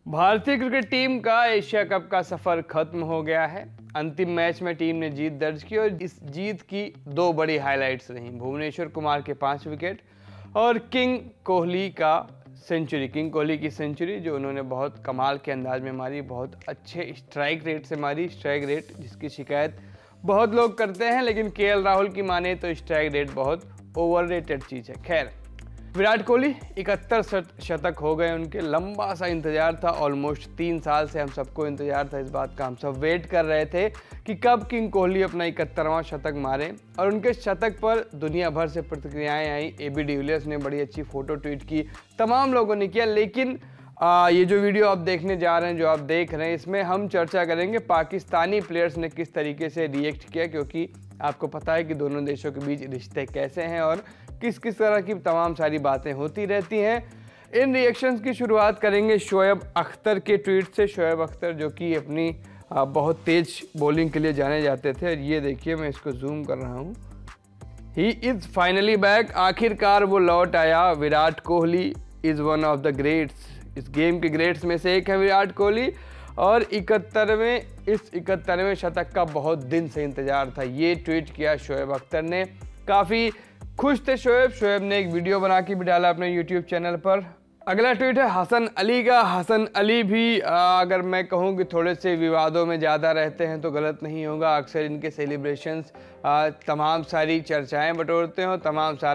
भारतीय cricket team का Asia cup का सफर खत्म हो गया है। अंतिम मैच में टीम ने जीत दर्ज की और इस जीत की दो बड़ी हाइलाइट्स रहीं, भुवनेश्वर कुमार के 5 विकेट और किंग कोहली की सेंचुरी जो उन्होंने बहुत कमाल के अंदाज में मारी, बहुत अच्छे स्ट्राइक रेट से मारी। स्ट्राइक रेट जिसकी शिकायत बहुत लोग करते हैं, लेकिन केएल राहुल की माने तो स्ट्राइक रेट बहुत ओवररेटेड चीज़ है। खैर, विराट कोहली 71 शतक हो गए उनके। लंबा सा इंतजार था, ऑलमोस्ट 3 साल से हम सबको इंतजार था इस बात का। हम सब वेट कर रहे थे कि कब किंग कोहली अपना 71वां शतक मारे, और उनके शतक पर दुनिया भर से प्रतिक्रियाएं आई। एबी डिविलियर्स ने बड़ी अच्छी फोटो ट्वीट की, तमाम लोगों ने किया। लेकिन ये जो वीडियो आप देखने जा रहे हैं, जो आप देख रहे हैं, इसमें हम चर्चा करेंगे पाकिस्तानी प्लेयर्स ने किस तरीके से रिएक्ट किया, क्योंकि आपको पता है कि दोनों देशों के बीच रिश्ते कैसे हैं और किस किस तरह की तमाम सारी बातें होती रहती हैं। इन रिएक्शंस की शुरुआत करेंगे शोएब अख्तर के ट्वीट से। शोएब अख्तर जो कि अपनी बहुत तेज बॉलिंग के लिए जाने जाते थे, और ये देखिए मैं इसको जूम कर रहा हूँ। ही इज़ फाइनली बैक, आखिरकार वो लौट आया। Virat Kohli is one of the greats, इस गेम के ग्रेट्स में से एक है विराट कोहली, और 71वें शतक का बहुत दिन से इंतजार था। ये ट्वीट किया शोएब अख्तर ने। काफ़ी खुश थे शोएब ने एक वीडियो बना के भी डाला अपने यूट्यूब चैनल पर। अगला ट्वीट है हसन अली का। हसन अली भी अगर मैं कहूँ कि थोड़े से विवादों में ज़्यादा रहते हैं तो गलत नहीं होगा। अक्सर इनके सेलिब्रेशंस तमाम सारी चर्चाएं बटोरते हैं,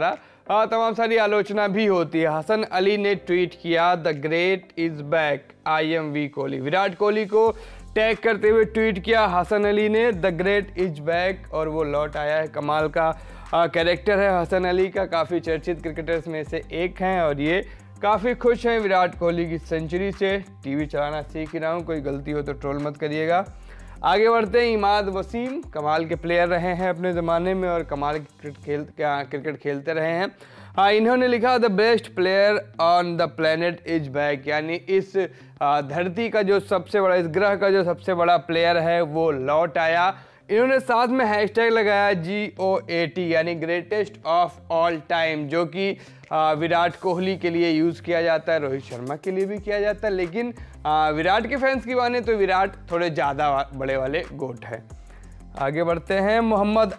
तमाम सारी आलोचना भी होती है। हसन अली ने ट्वीट किया, the great is back, I am V Kohli. Virat Kohli को टैग करते हुए ट्वीट किया हसन अली ने, द ग्रेट इज बैक, और वो लौट आया है। कमाल का कैरेक्टर है हसन अली का, काफ़ी चर्चित क्रिकेटर्स में से एक हैं, और ये काफ़ी खुश हैं विराट कोहली की सेंचुरी से। टीवी चलाना सीख ही रहा हूँ, कोई गलती हो तो ट्रोल मत करिएगा। आगे बढ़ते हैं। इमाद वसीम कमाल के प्लेयर रहे हैं अपने ज़माने में और कमाल क्रिकेट खेलते रहे हैं। हाँ, इन्होंने लिखा, the best player on the planet is back, यानी इस धरती का जो सबसे बड़ा, इस ग्रह का जो सबसे बड़ा प्लेयर है वो लौट आया। इन्होंने साथ में हैशटैग लगाया GOAT, यानी ग्रेटेस्ट ऑफ ऑल टाइम, जो कि विराट कोहली के लिए यूज़ किया जाता है, रोहित शर्मा के लिए भी किया जाता है, लेकिन विराट के फैंस की माने तो विराट थोड़े ज़्यादा बड़े वाले गोट है। आगे बढ़ते हैं। मोहम्मद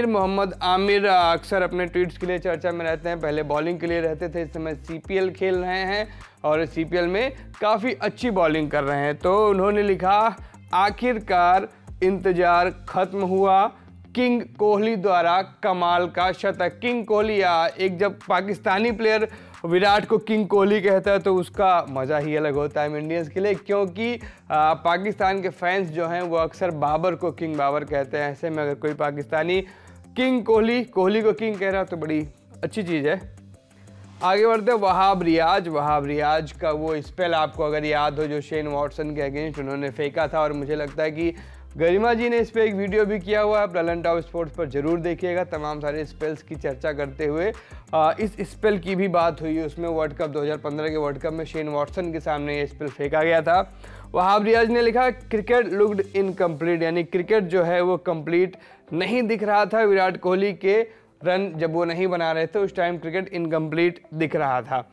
आमिर अक्सर अपने ट्वीट्स के लिए चर्चा में रहते हैं। पहले बॉलिंग के लिए रहते थे, इस समय CPL खेल रहे हैं और CPL में काफ़ी अच्छी बॉलिंग कर रहे हैं। तो उन्होंने लिखा, आखिरकार इंतजार खत्म हुआ, किंग कोहली द्वारा कमाल का शतक। किंग कोहली, एक जब पाकिस्तानी प्लेयर विराट को किंग कोहली कहता है तो उसका मज़ा ही अलग होता है इंडियंस के लिए, क्योंकि पाकिस्तान के फैंस जो हैं वो अक्सर बाबर को किंग बाबर कहते हैं। ऐसे में अगर कोई पाकिस्तानी किंग कोहली को किंग कह रहा तो बड़ी अच्छी चीज़ है। आगे बढ़ते हैं। वहाब रियाज का वो स्पेल आपको अगर याद हो, जो शेन वॉटसन के अगेंस्ट उन्होंने फेंका था, और मुझे लगता है कि गरिमा जी ने इस पर एक वीडियो भी किया हुआ है, आप ललन टॉप स्पोर्ट्स पर जरूर देखिएगा। तमाम सारे स्पेल्स की चर्चा करते हुए इस स्पेल की भी बात हुई। उसमें वर्ल्ड कप 2015 के वर्ल्ड कप में शेन वॉटसन के सामने ये स्पेल फेंका गया था। वहाब रियाज ने लिखा, क्रिकेट लुक्ड इनकम्प्लीट, यानी क्रिकेट जो है वो कंप्लीट नहीं दिख रहा था। विराट कोहली के रन जब वो नहीं बना रहे थे उस टाइम क्रिकेट इनकम्प्लीट दिख रहा था।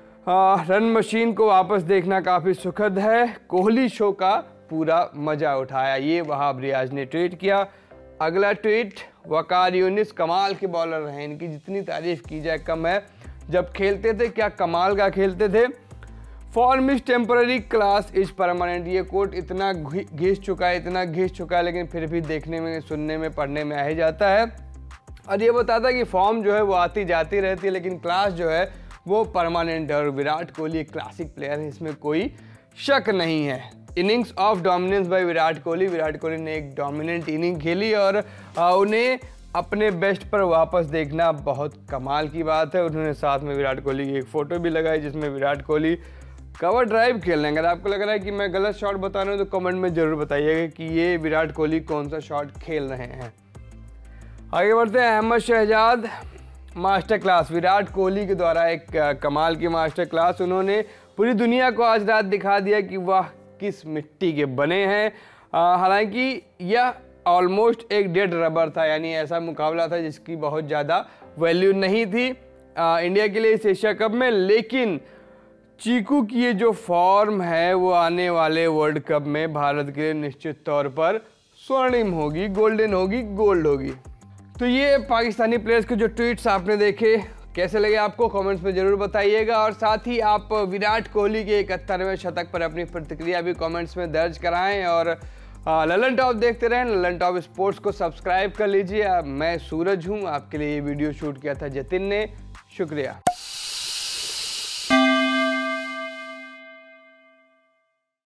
रन मशीन को वापस देखना काफ़ी सुखद है, कोहली शो का पूरा मज़ा उठाया, ये वहाब रियाज ने ट्वीट किया। अगला ट्वीट, वकार यूनिस कमाल के बॉलर रहे, इनकी जितनी तारीफ की जाए कम है। जब खेलते थे क्या कमाल का खेलते थे। Form is temporary, class is permanent, ये कोट इतना घिस चुका है, लेकिन फिर भी देखने में, सुनने में, पढ़ने में आ ही जाता है। और ये बताता है कि फॉर्म जो है वो आती जाती रहती है, लेकिन क्लास जो है वो परमानेंट है, और विराट कोहली एक क्लासिक प्लेयर है, इसमें कोई शक नहीं है। Innings of dominance by Virat Kohli ने एक डोमिनेंट इनिंग खेली, और उन्हें अपने बेस्ट पर वापस देखना बहुत कमाल की बात है। उन्होंने साथ में विराट कोहली की एक फ़ोटो भी लगाई जिसमें विराट कोहली कवर ड्राइव खेल रहे हैं। अगर आपको लग रहा है कि मैं गलत शॉट बता रहा हूँ तो कमेंट में ज़रूर बताइएगा कि ये विराट कोहली कौन सा शॉट खेल रहे हैं। आगे बढ़ते हैं। अहमद शहजाद मास्टर क्लास, विराट कोहली के द्वारा एक कमाल की मास्टर क्लास। उन्होंने पूरी दुनिया को आज रात दिखा दिया कि वाह किस मिट्टी के बने हैं। हालांकि यह ऑलमोस्ट एक डेड रबर था, यानी ऐसा मुकाबला था जिसकी बहुत ज़्यादा वैल्यू नहीं थी इंडिया के लिए इस एशिया कप में, लेकिन चीकू की ये जो फॉर्म है वो आने वाले वर्ल्ड कप में भारत के लिए निश्चित तौर पर स्वर्णिम होगी, गोल्डन होगी, गोल्ड होगी। तो ये पाकिस्तानी प्लेयर्स के जो ट्वीट्स आपने देखे, कैसे लगे आपको कमेंट्स में ज़रूर बताइएगा। और साथ ही आप विराट कोहली के 71वें शतक पर अपनी प्रतिक्रिया भी कमेंट्स में दर्ज कराएं। और ललन टॉप देखते रहें, ललन टॉप स्पोर्ट्स को सब्सक्राइब कर लीजिए। मैं सूरज हूं, आपके लिए ये वीडियो शूट किया था जतिन ने। शुक्रिया।